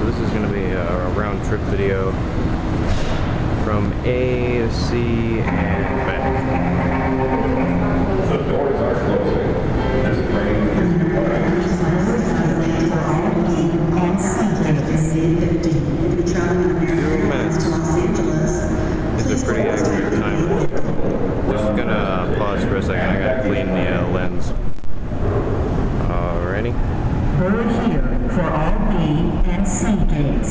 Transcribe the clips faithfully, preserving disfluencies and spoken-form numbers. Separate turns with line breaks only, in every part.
so this is going to be a round trip video from A to C and back.
The doors are closing. This train is departing.
Two minutes. It's a pretty accurate timer. Just gonna pause for a second. I gotta clean the uh, lens. Alrighty.
Board here for all B and C gates.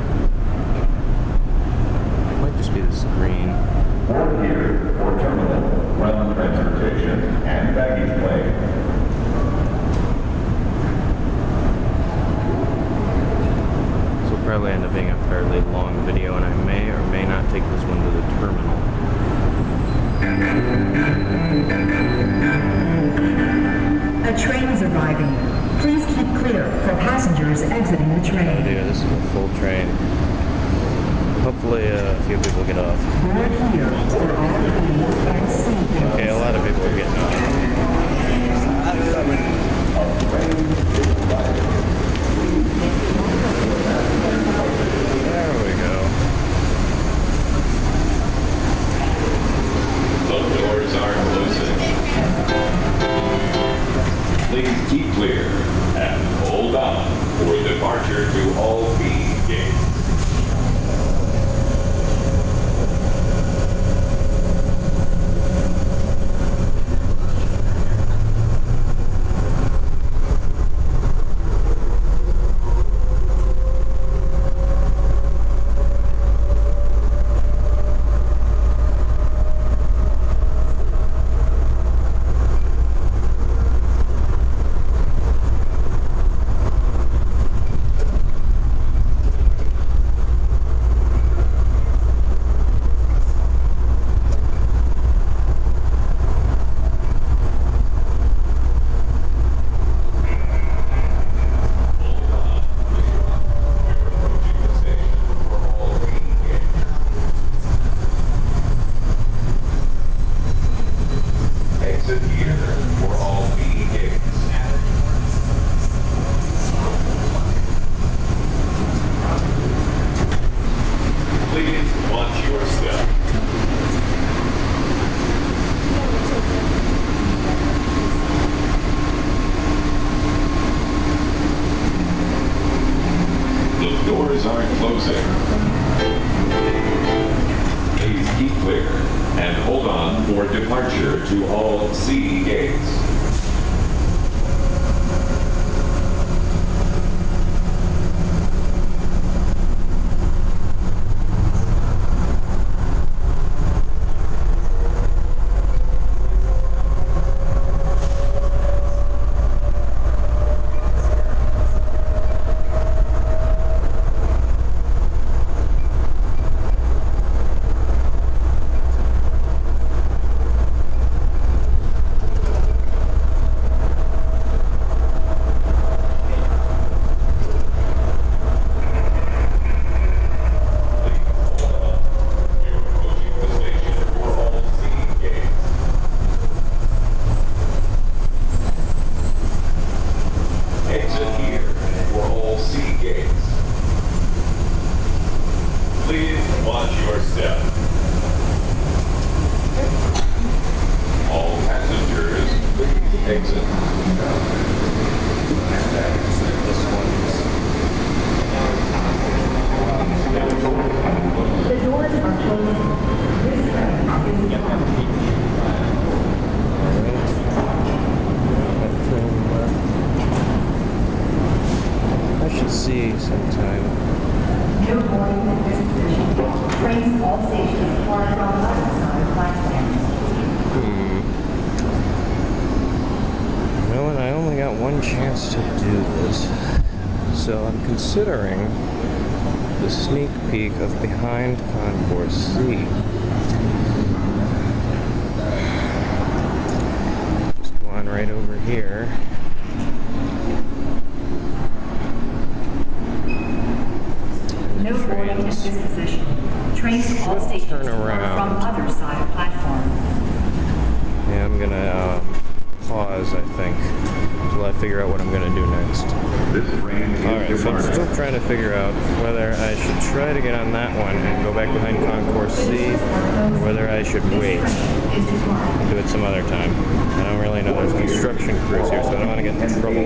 Might just be the screen.
Board here for terminal, ground transportation, and baggage claim.
This will probably end up being a fairly long video, and I may or may not take this one to the terminal.
A train is arriving. Please keep clear for passengers exiting the train.
Yeah, this is a full train. Hopefully uh, a few people get off.
Board here for all B and C gates.
Okay, a lot of people are getting off. There we go.
The doors are closing. Please keep clear and hold on for departure to all B gates. Please keep clear and hold on for departure to all C gates.
Sometime.
Good morning, this position. Trains all stations are from other side platform.
Hmm. You know what? I only got one chance to do this, so I'm considering the sneak peek of behind Concourse C. Just go on right over here.
Disposition. Trains all stations
turn
are
around.
from other side platform.
Yeah, I'm gonna um, pause, I think, until I figure out what I'm gonna do next.
This train is
Alright, so I'm
departing.
still trying to figure out whether I should try to get on that one and go back behind Concourse C, or whether I should wait and do it some other time. I don't really know. There's construction crews here, so I don't want to get in trouble.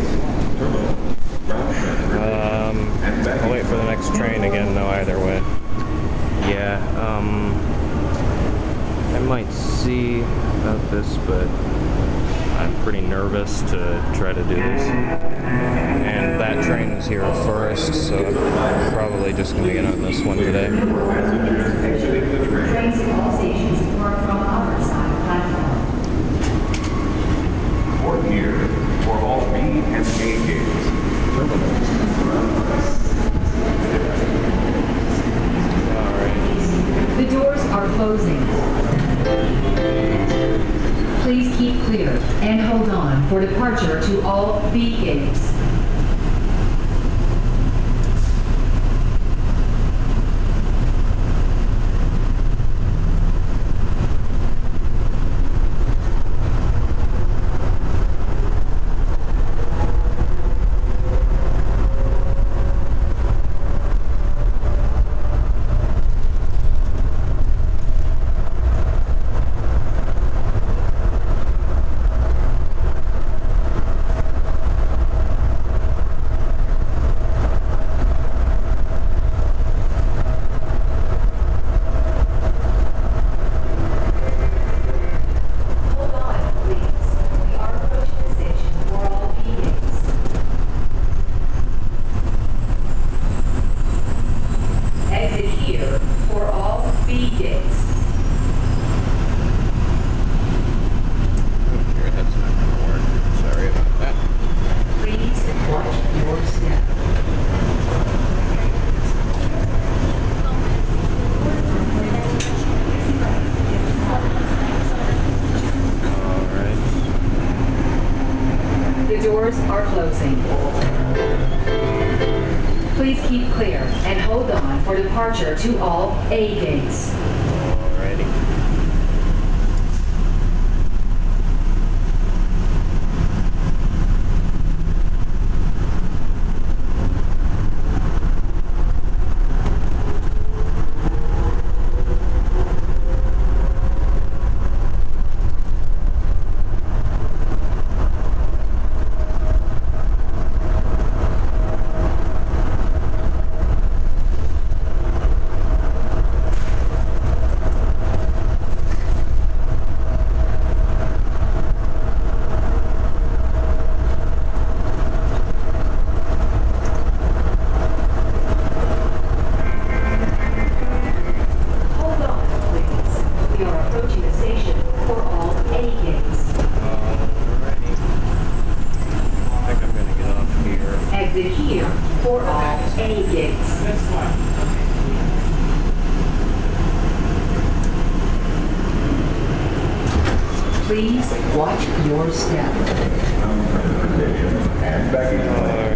Um, I'll wait for the next train again, though, either way. Yeah, um, I might see about this, but I'm pretty nervous to try to do this. And that train is here first, so I'm probably just going to get on this one today.
Trains at all stations depart from our side platform.
Or here for all B and A gates.
Alright.
The doors are closing. Please keep clear and hold on for departure to all B gates. Doors are closing. Please keep clear and hold on for departure to all A gates.
Alrighty.
For all A gates. Please watch your step.
And back in